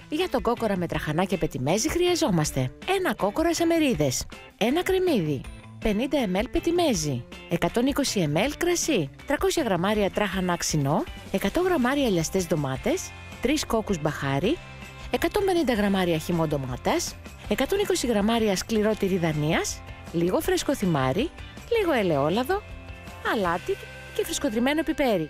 Για τον κόκορα με τραχανά και πετιμέζι χρειαζόμαστε ένα κόκορα σε μερίδες, ένα κρεμμύδι, 50 ml πετιμέζι, 120 ml κρασί, 300 γραμμάρια τράχανα ξινό, 100 γραμμάρια λιαστές ντομάτες, 3 κόκκους μπαχάρι, 150 γραμμάρια χυμό ντομάτας, 120 γραμμάρια σκληρό τυρί δανίας, λίγο φρέσκο θυμάρι, λίγο ελαιόλαδο, αλάτι και φρεσκοτριμμένο πιπέρι.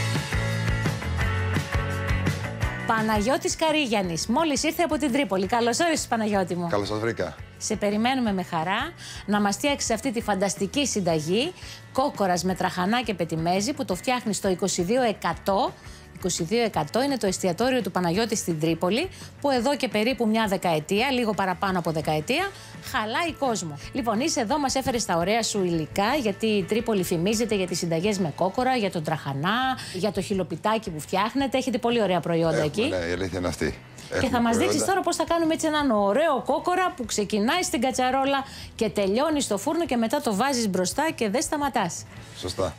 Παναγιώτης Καρύγιαννης, μόλις ήρθε από την Τρίπολη. Καλώς όρισες, Παναγιώτη μου. Καλώς σας βρήκα. Σε περιμένουμε με χαρά να μας φτιάξεις αυτή τη φανταστική συνταγή κόκορας με τραχανά και πετιμέζι που το φτιάχνει στο 22%. 22% είναι το εστιατόριο του Παναγιώτη στην Τρίπολη, που εδώ και περίπου μια δεκαετία, λίγο παραπάνω από δεκαετία, χαλάει κόσμο. Λοιπόν, είσαι εδώ, μας έφερες τα ωραία σου υλικά, γιατί η Τρίπολη φημίζεται για τις συνταγές με κόκορα, για τον τραχανά, για το χιλοπιτάκι που φτιάχνετε. Έχετε πολύ ωραία προϊόντα εκεί. Ναι, η αλήθεια είναι αυτή. Και θα μας δείξεις τώρα πώς θα κάνουμε έτσι έναν ωραίο κόκορα που ξεκινάει στην κατσαρόλα και τελειώνει στο φούρνο και μετά το βάζεις μπροστά και δεν σταματάς. Σωστά.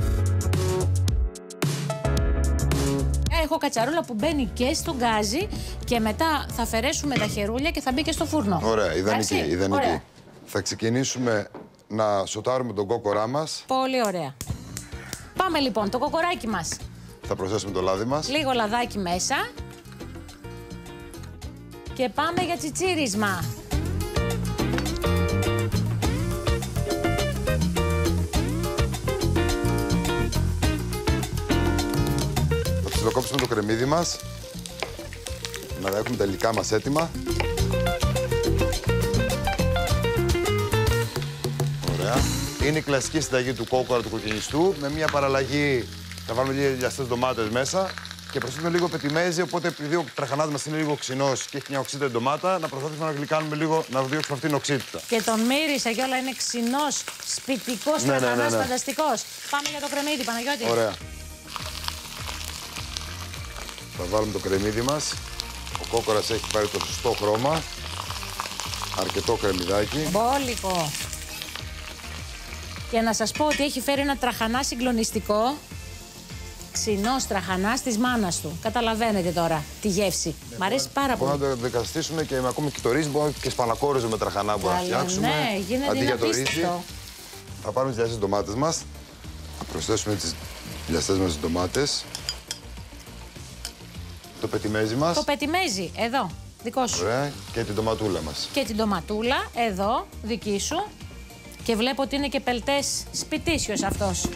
Έχω κατσαρόλα που μπαίνει και στο γκάζι και μετά θα αφαιρέσουμε τα χερούλια και θα μπει και στο φούρνο. Ωραία, ιδανική. Ωραία. Θα ξεκινήσουμε να σοτάρουμε τον κόκορά μας. Πολύ ωραία. Πάμε λοιπόν, το κοκοράκι μας. Θα προσθέσουμε το λάδι μας. Λίγο λαδάκι μέσα. Και πάμε για τσιτσίρισμα. Θα κόψουμε το κρεμμύδι μας. Να έχουμε τα υλικά μας έτοιμα. Ωραία. Είναι η κλασική συνταγή του κόκορα του κοκκινιστού. Με μια παραλλαγή θα βάλουμε λίγες λιαστές ντομάτες μέσα και προσθέτουμε λίγο πετιμέζι. Οπότε, επειδή ο τραχανάς μας είναι λίγο ξινός και έχει μια οξύτητα ντομάτα, να προσπαθήσουμε να γλυκάνουμε λίγο, να διώξουμε αυτή την οξύτητα. Και τον μύρισα και όλα είναι ξινός, σπιτικός τραχανάς, φανταστικός. Πάμε για το κρεμμύδι, Παναγιώτη. Ωραία. Θα βάλουμε το κρεμμύδι μας. Ο κόκορας έχει πάρει το σωστό χρώμα. Αρκετό κρεμμυδάκι. Μπόλικο. Και να σας πω ότι έχει φέρει ένα τραχανά συγκλονιστικό. Ξινός τραχανάς της μάνας του. Καταλαβαίνετε τώρα τη γεύση. Μ' αρέσει πάρα πολύ. Μπορούμε να το δικαστήσουμε και με ακόμη και το ρύζι. Μπορούμε και σπανακόριζο με τραχανά μπορούμε να φτιάξουμε. Ναι, γίνεται για το ρύζι. απίστευτο. Θα πάρουμε τις λιαστές ντομάτες μας. Θα προσθέσουμε τις λιαστές μας ντομάτες. Το πετιμέζι μας. Το πετιμέζι, εδώ, δικό σου. Ωραία. Και την ντοματούλα μας. Και την ντοματούλα, εδώ, δική σου. Και βλέπω ότι είναι και πελτές σπιτίσιος αυτός.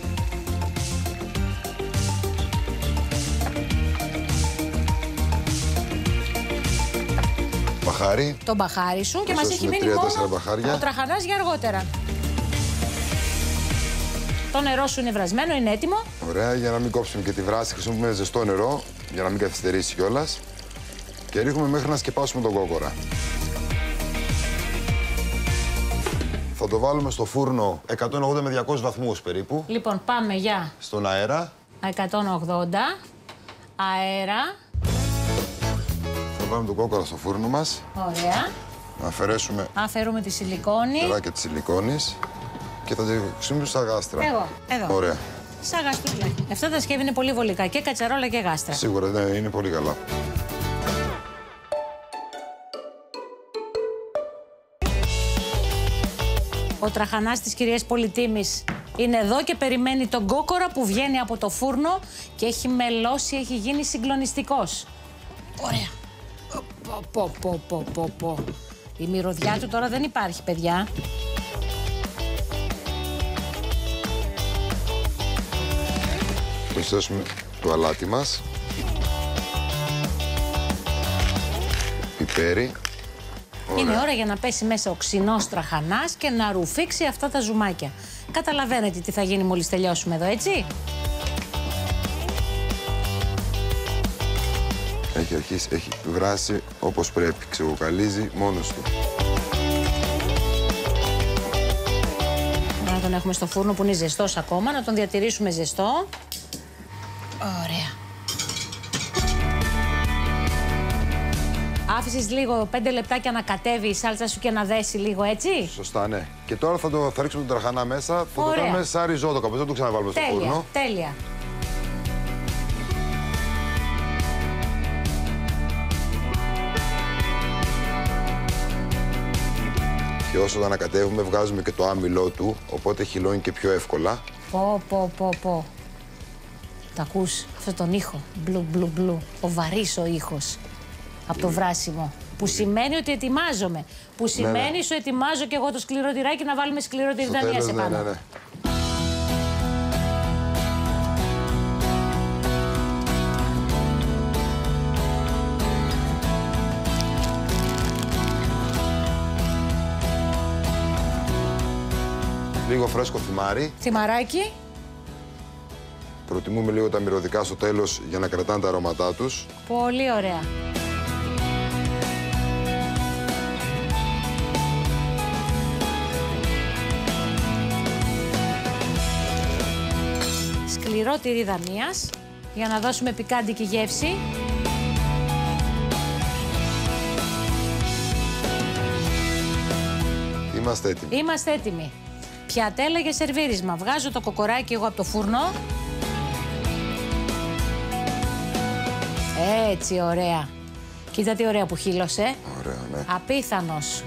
Μπαχάρι. Το μπαχάρι σου και μας έχει μείνει μόνο ο τραχανάς για αργότερα. Το νερό σου είναι βρασμένο, είναι έτοιμο. Ωραία, για να μην κόψουμε και τη βράση, χρησιμοποιούμε ζεστό νερό για να μην καθυστερήσει κιόλας. Και ρίχνουμε μέχρι να σκεπάσουμε τον κόκορα. Θα το βάλουμε στο φούρνο 180 με 200 βαθμούς περίπου. Λοιπόν, πάμε για... Στον αέρα. 180, αέρα. Θα βάλουμε τον κόκορα στο φούρνο μας. Ωραία. Να αφαιρέσουμε... Αφαιρούμε τη σιλικόνη. Τεράκια της σιλικόνης. Και θα τη χρησιμοποιήσουμε στα γάστρα. Εδώ. Ωραία. Σαν γαστούλα. Αυτά τα σκεύη είναι πολύ βολικά. Και κατσαρόλα και γάστρα. Σίγουρα, ναι, είναι πολύ καλά. Ο τραχανάς της κυρίας Πολυτήμης είναι εδώ και περιμένει τον κόκορα που βγαίνει από το φούρνο και έχει μελώσει, έχει γίνει συγκλονιστικός. Ωραία. Η μυρωδιά του τώρα δεν υπάρχει, παιδιά. Προσθέσουμε το αλάτι μας. Πιπέρι. Είναι ώρα για να πέσει μέσα ο ξινός τραχανάς και να ρουφήξει αυτά τα ζουμάκια. Καταλαβαίνετε τι θα γίνει μόλις τελειώσουμε εδώ, έτσι? Έχει αρχίσει, έχει βράσει όπως πρέπει. Ξεκοκαλίζει μόνος του. Να τον έχουμε στο φούρνο που είναι ζεστός ακόμα, να τον διατηρήσουμε ζεστό. Ωραία. Άφησες λίγο 5 λεπτάκια να κατέβει η σάλτσα σου και να δέσει λίγο, έτσι. Σωστά, ναι. Και τώρα θα ρίξουμε τον τραχανά μέσα. Θα το κάνουμε σαν ριζότο κάπως. Δεν το ξαναβάλουμε στο φούρνο. Τέλεια. Και όσο το ανακατεύουμε, βγάζουμε και το άμυλό του, οπότε χυλώνει και πιο εύκολα. Πω. Τα ακούς αυτόν τον ήχο, μπλου. Ο βαρύς ο ήχος από το βράσιμο. Που σημαίνει ότι ετοιμάζομαι. Που σημαίνει σου ετοιμάζω και εγώ το σκληρό τυράκι να βάλουμε σκληρό τυριδανία σε πάνω. Ναι. Λίγο φρέσκο θυμάρι. Θυμαράκι. Προτιμούμε λίγο τα μυρωδικά στο τέλος για να κρατάνε τα αρώματά τους. Πολύ ωραία. Σκληρό τυρί δανείας για να δώσουμε πικάντικη γεύση. Είμαστε έτοιμοι. Πιατέλα για σερβίρισμα. Βγάζω το κοκοράκι εγώ από το φούρνο. Έτσι, ωραία. Κοίτα τι ωραία που χύλωσε. Ωραία, ναι. Απίθανος.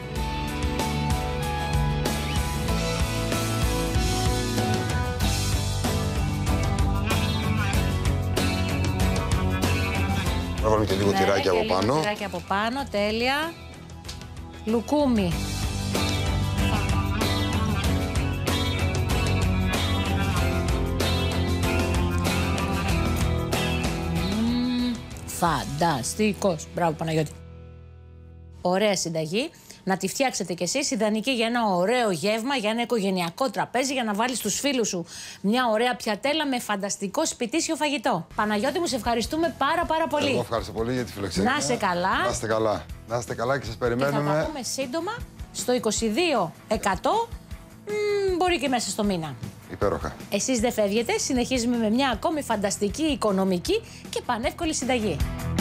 Να βάλουμε και λίγο τυράκι από πάνω. Λίγο τυράκι από πάνω, τέλεια. Λουκούμι. Φανταστικός. Μπράβο, Παναγιώτη. Ωραία συνταγή. Να τη φτιάξετε κι εσείς, ιδανική για ένα ωραίο γεύμα, για ένα οικογενειακό τραπέζι, για να βάλεις στους φίλους σου μια ωραία πιατέλα με φανταστικό σπιτίσιο φαγητό. Παναγιώτη μου, σε ευχαριστούμε πάρα πολύ. Εγώ ευχαριστώ πολύ για τη φιλοξενία. Να είστε καλά. Να είστε καλά. Να είστε καλά και σας περιμένουμε. Και θα τα πούμε σύντομα στο 22%, μπορεί και μέσα στο μήνα. Υπέροχα. Εσείς δεν φεύγετε, συνεχίζουμε με μια ακόμη φανταστική, οικονομική και πανεύκολη συνταγή.